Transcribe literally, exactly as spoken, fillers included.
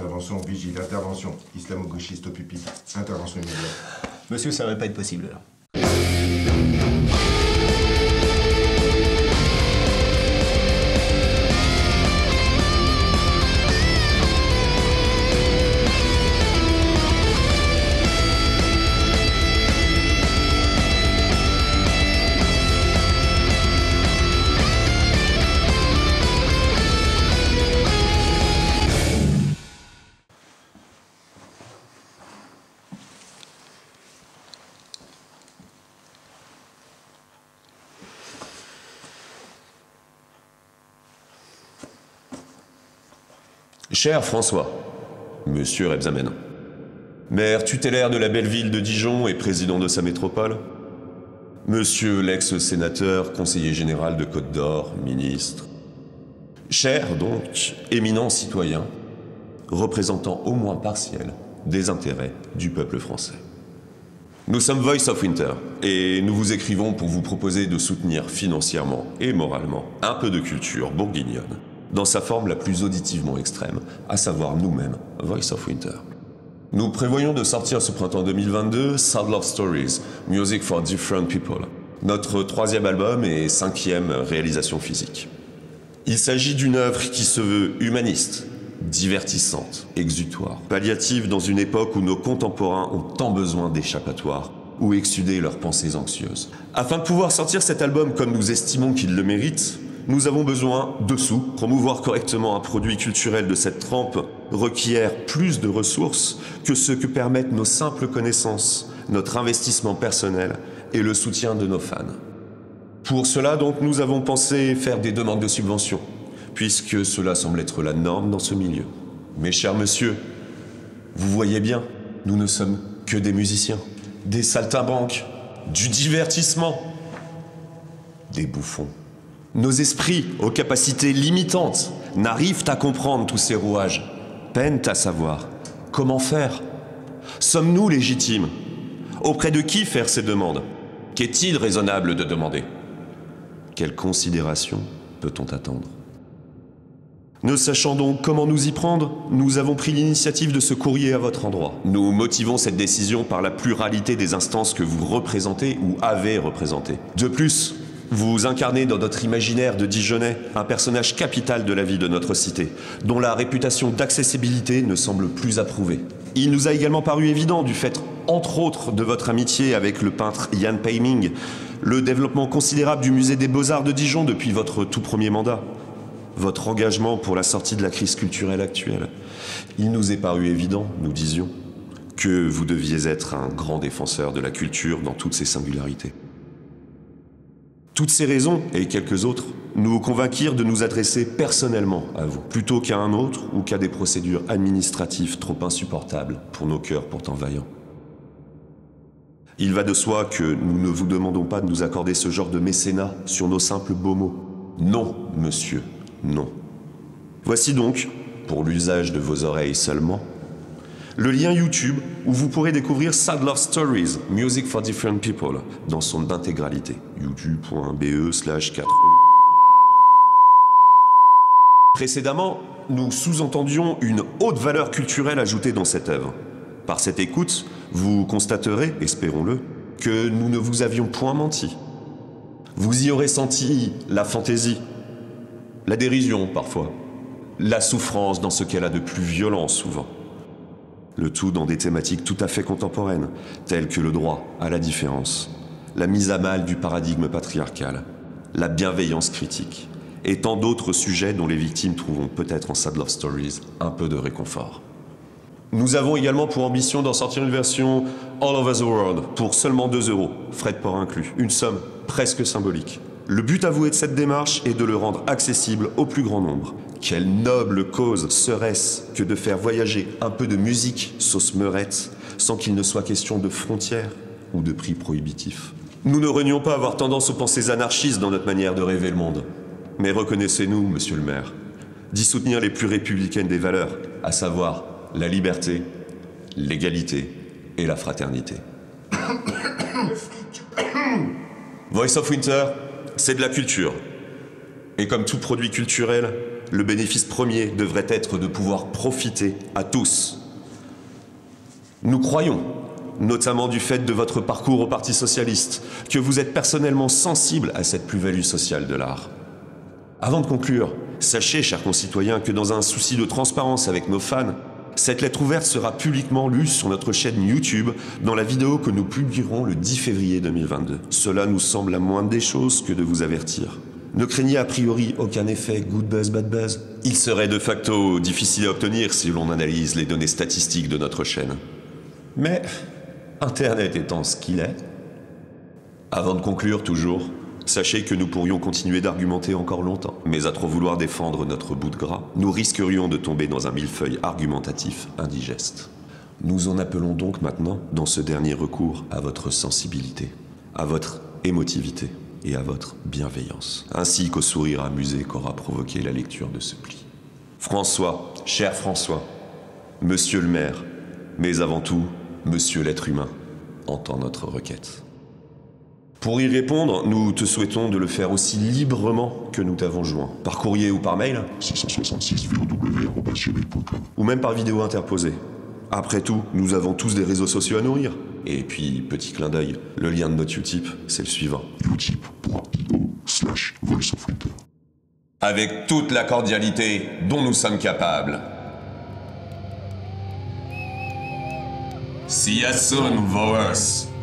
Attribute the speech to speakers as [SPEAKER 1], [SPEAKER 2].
[SPEAKER 1] Intervention, vigile, intervention. Islamo-gauchiste au pupitre. Intervention immédiate.
[SPEAKER 2] Monsieur, ça va pas être possible, là.
[SPEAKER 3] Cher François, Monsieur Rebsamen, maire tutélaire de la belle ville de Dijon et président de sa métropole, Monsieur l'ex-sénateur, conseiller général de Côte d'Or, ministre, cher donc, éminent citoyen, représentant au moins partiel des intérêts du peuple français. Nous sommes Voice of Winter et nous vous écrivons pour vous proposer de soutenir financièrement et moralement un peu de culture bourguignonne dans sa forme la plus auditivement extrême, à savoir nous-mêmes, Voice of Winter. Nous prévoyons de sortir ce printemps deux mille vingt-deux Sad Love Stories, Music for Different People, notre troisième album et cinquième réalisation physique. Il s'agit d'une œuvre qui se veut humaniste, divertissante, exutoire, palliative dans une époque où nos contemporains ont tant besoin d'échappatoires ou exsuder leurs pensées anxieuses. Afin de pouvoir sortir cet album comme nous estimons qu'il le mérite, nous avons besoin de sous. Promouvoir correctement un produit culturel de cette trempe requiert plus de ressources que ce que permettent nos simples connaissances, notre investissement personnel et le soutien de nos fans. Pour cela, donc, nous avons pensé faire des demandes de subventions, puisque cela semble être la norme dans ce milieu. Mais cher monsieur, vous voyez bien, nous ne sommes que des musiciens, des saltimbanques, du divertissement, des bouffons. Nos esprits, aux capacités limitantes, n'arrivent à comprendre tous ces rouages, peinent à savoir comment faire. Sommes-nous légitimes? Auprès de qui faire ces demandes? Qu'est-il raisonnable de demander? Quelle considération peut-on attendre? Ne sachant donc comment nous y prendre, nous avons pris l'initiative de ce courrier à votre endroit. Nous motivons cette décision par la pluralité des instances que vous représentez ou avez représentées. De plus, vous incarnez dans notre imaginaire de Dijonnais un personnage capital de la vie de notre cité, dont la réputation d'accessibilité ne semble plus approuvée. Il nous a également paru évident, du fait, entre autres, de votre amitié avec le peintre Jan Peiming, le développement considérable du musée des Beaux-Arts de Dijon depuis votre tout premier mandat, votre engagement pour la sortie de la crise culturelle actuelle. Il nous est paru évident, nous disions, que vous deviez être un grand défenseur de la culture dans toutes ses singularités. Toutes ces raisons, et quelques autres, nous convainquirent de nous adresser personnellement à vous, plutôt qu'à un autre ou qu'à des procédures administratives trop insupportables pour nos cœurs pourtant vaillants. Il va de soi que nous ne vous demandons pas de nous accorder ce genre de mécénat sur nos simples beaux mots. Non, monsieur, non. Voici donc, pour l'usage de vos oreilles seulement, le lien YouTube où vous pourrez découvrir Sad Love Stories, Music for Different People, dans son intégralité. youtube point be slash quatre. Précédemment, nous sous-entendions une haute valeur culturelle ajoutée dans cette œuvre. Par cette écoute, vous constaterez, espérons-le, que nous ne vous avions point menti. Vous y aurez senti la fantaisie, la dérision parfois, la souffrance dans ce qu'elle a de plus violent souvent. Le tout dans des thématiques tout à fait contemporaines, telles que le droit à la différence, la mise à mal du paradigme patriarcal, la bienveillance critique, et tant d'autres sujets dont les victimes trouveront peut-être en Sad Love Stories un peu de réconfort. Nous avons également pour ambition d'en sortir une version All Over the World pour seulement deux euros, frais de port inclus, une somme presque symbolique. Le but avoué de cette démarche est de le rendre accessible au plus grand nombre. Quelle noble cause serait-ce que de faire voyager un peu de musique sauce meurette sans qu'il ne soit question de frontières ou de prix prohibitifs. Nous ne renions pas avoir tendance aux pensées anarchistes dans notre manière de rêver le monde. Mais reconnaissez-nous, monsieur le maire, d'y soutenir les plus républicaines des valeurs, à savoir la liberté, l'égalité et la fraternité. Voice of Winter, c'est de la culture. Et comme tout produit culturel, le bénéfice premier devrait être de pouvoir profiter à tous. Nous croyons, notamment du fait de votre parcours au Parti socialiste, que vous êtes personnellement sensible à cette plus-value sociale de l'art. Avant de conclure, sachez, chers concitoyens, que dans un souci de transparence avec nos fans, cette lettre ouverte sera publiquement lue sur notre chaîne YouTube dans la vidéo que nous publierons le dix février deux mille vingt-deux. Cela nous semble la moindre des choses que de vous avertir. Ne craignez a priori aucun effet good buzz, bad buzz. Il serait de facto difficile à obtenir si l'on analyse les données statistiques de notre chaîne. Mais, Internet étant ce qu'il est, avant de conclure toujours, sachez que nous pourrions continuer d'argumenter encore longtemps, mais à trop vouloir défendre notre bout de gras, nous risquerions de tomber dans un millefeuille argumentatif indigeste. Nous en appelons donc maintenant, dans ce dernier recours, à votre sensibilité, à votre émotivité et à votre bienveillance, ainsi qu'au sourire amusé qu'aura provoqué la lecture de ce pli. François, cher François, monsieur le maire, mais avant tout, monsieur l'être humain, entend notre requête. Pour y répondre, nous te souhaitons de le faire aussi librement que nous t'avons joint. Par courrier ou par mail,
[SPEAKER 2] six cent soixante-six v o w arobase gmail point com.
[SPEAKER 3] ou même par vidéo interposée. Après tout, nous avons tous des réseaux sociaux à nourrir. Et puis, petit clin d'œil, le lien de notre Utip, c'est le suivant.
[SPEAKER 2] utip point i o slash voice of winter.
[SPEAKER 3] Avec toute la cordialité dont nous sommes capables. See you soon, viewers.